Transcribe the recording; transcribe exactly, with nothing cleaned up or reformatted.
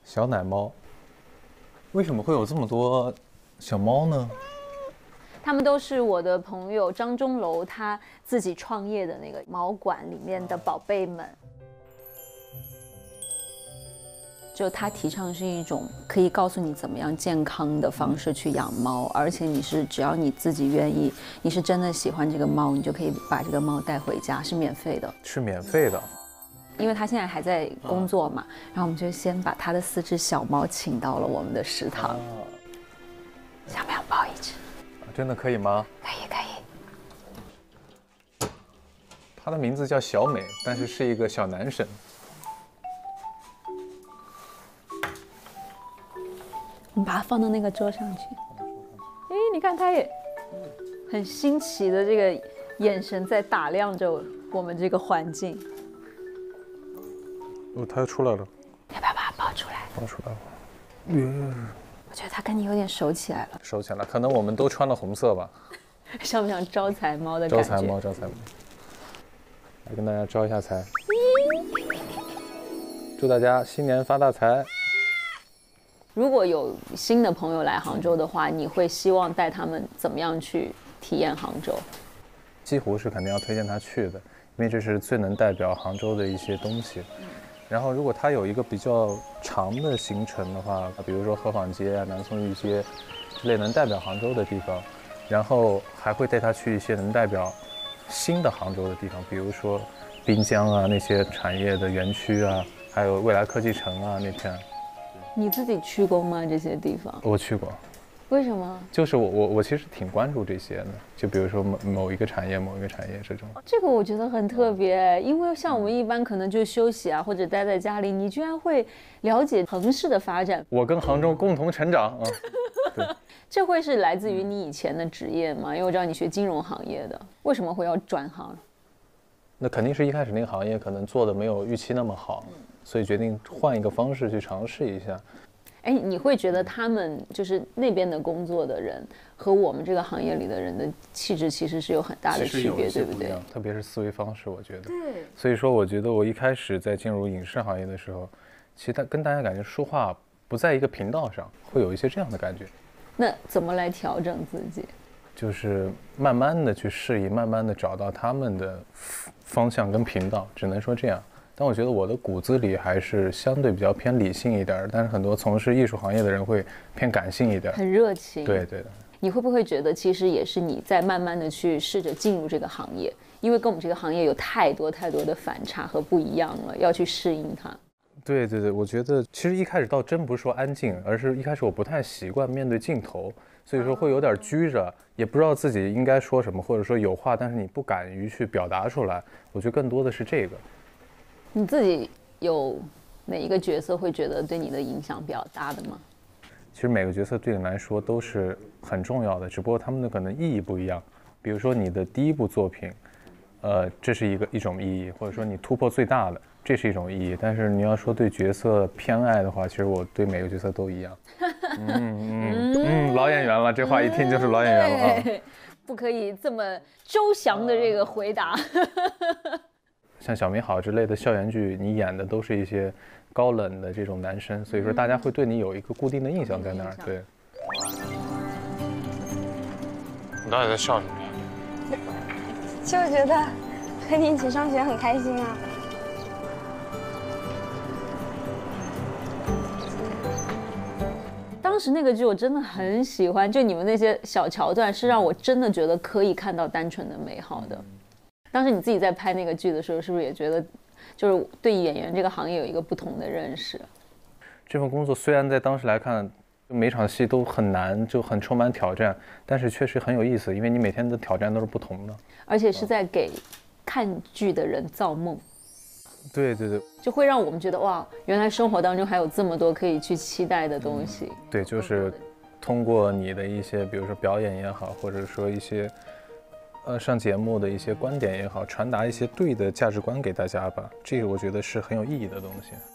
小奶猫，为什么会有这么多小猫呢？ 他们都是我的朋友张钟楼他自己创业的那个毛馆里面的宝贝们。就他提倡是一种可以告诉你怎么样健康的方式去养猫，而且你是只要你自己愿意，你是真的喜欢这个猫，你就可以把这个猫带回家，是免费的。 是免费的。 因为他现在还在工作嘛，然后我们就先把他的四只小猫请到了我们的食堂。想不想抱一只？ 真的可以吗？ 可以可以。 它的名字叫小美，但是是一个小男生。 我们把它放到那个桌上去。哎，你看它也很新奇的这个眼神在打量着我们这个环境。 哦，它又出来了。 要不要把它抱出来？ 抱出来了。耶！ 我觉得它跟你有点熟起来了。 熟起来了，可能我们都穿了红色吧。 像不像招财猫的感觉？ 招财猫，招财猫。来跟大家招一下财。祝大家新年发大财。 如果有新的朋友来杭州的话，你会希望带他们怎么样去体验杭州？ 西湖是肯定要推荐他去的，因为这是最能代表杭州的一些东西。然后，如果他有一个比较长的行程的话，比如说河坊街啊、南宋玉街之类能代表杭州的地方，然后还会带他去一些能代表新的杭州的地方，比如说滨江啊那些产业的园区啊，还有未来科技城啊那片。 你自己去过吗？这些地方？ 我去过。 为什么？ 就是我我我其实挺关注这些的，就比如说某某一个产业某一个产业这种。 这个我觉得很特别，因为像我们一般可能就休息啊，或者待在家里，你居然会了解城市的发展。 我跟杭州共同成长啊。对。 这会是来自于你以前的职业吗？因为我知道你学金融行业的，为什么会要转行？ 那肯定是一开始那个行业可能做的没有预期那么好，所以决定换一个方式去尝试一下。 哎，你会觉得他们就是那边的工作的人和我们这个行业里的人的气质其实是有很大的区别，对不对？ 特别是思维方式，我觉得。 对。 所以说，我觉得我一开始在进入影视行业的时候，其实他跟大家感觉说话不在一个频道上，会有一些这样的感觉。 那怎么来调整自己？ 就是慢慢的去适应，慢慢的找到他们的方向跟频道，只能说这样。但我觉得我的骨子里还是相对比较偏理性一点，但是很多从事艺术行业的人会偏感性一点， 很热情。 对对的。 你会不会觉得其实也是你在慢慢的去试着进入这个行业，因为跟我们这个行业有太多太多的反差和不一样了，要去适应它。 对对对，我觉得其实一开始倒真不是说安静，而是一开始我不太习惯面对镜头，所以说会有点拘着，也不知道自己应该说什么，或者说有话但是你不敢于去表达出来，我觉得更多的是这个。 你自己有哪一个角色会觉得对你的影响比较大的吗？ 其实每个角色对你来说都是很重要的，只不过他们的可能意义不一样。比如说你的第一部作品，呃，这是一个一种意义，或者说你突破最大的，这是一种意义。但是你要说对角色偏爱的话，其实我对每个角色都一样。嗯嗯嗯，老演员了，这话一听就是老演员了啊。 不可以这么周详的这个回答。 像小美好之类的校园剧，你演的都是一些高冷的这种男生，所以说大家会对你有一个固定的印象在那儿。对。你到底在笑什么呀？ 就觉得和你一起上学很开心啊。 当时那个剧我真的很喜欢，就你们那些小桥段是让我真的觉得可以看到单纯的美好的。当时你自己在拍那个剧的时候，是不是也觉得，就是对演员这个行业有一个不同的认识？ 这份工作虽然在当时来看，每场戏都很难，就很充满挑战，但是确实很有意思，因为你每天的挑战都是不同的， 而且是在给看剧的人造梦。 对对对， 就会让我们觉得哇，原来生活当中还有这么多可以去期待的东西。 嗯、对，就是通过你的一些，比如说表演也好，或者说一些。呃，上节目的一些观点也好，传达一些对的价值观给大家吧，这个我觉得是很有意义的东西。